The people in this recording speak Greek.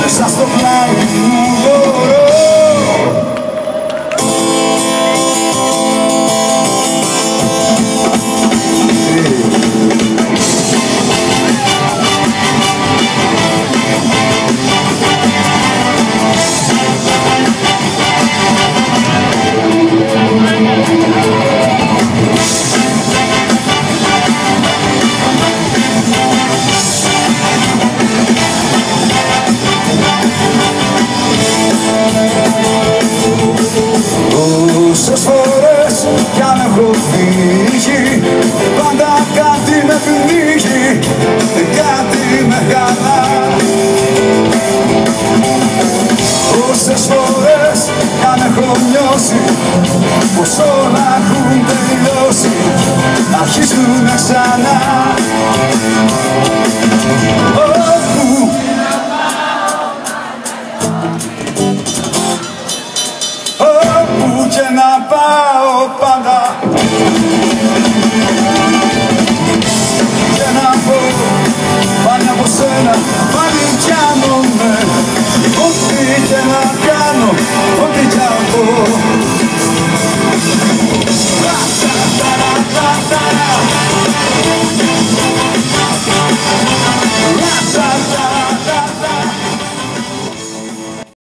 μέσα στο πλάι μου μπορώ. Όσες φορές κι αν έχω φύγει, πάντα κάτι με πνίγει, κάτι με χαλά. Όσες φορές κι αν έχω νιώσει πως όλα έχουν τελειώσει, αρχίζουνε ξανά. Όπου και να πάω πάντα και να πω πάλι από σένα, πάλι πιάνομαι. Ό,τι και να κάνω, ό,τι κι αν πω.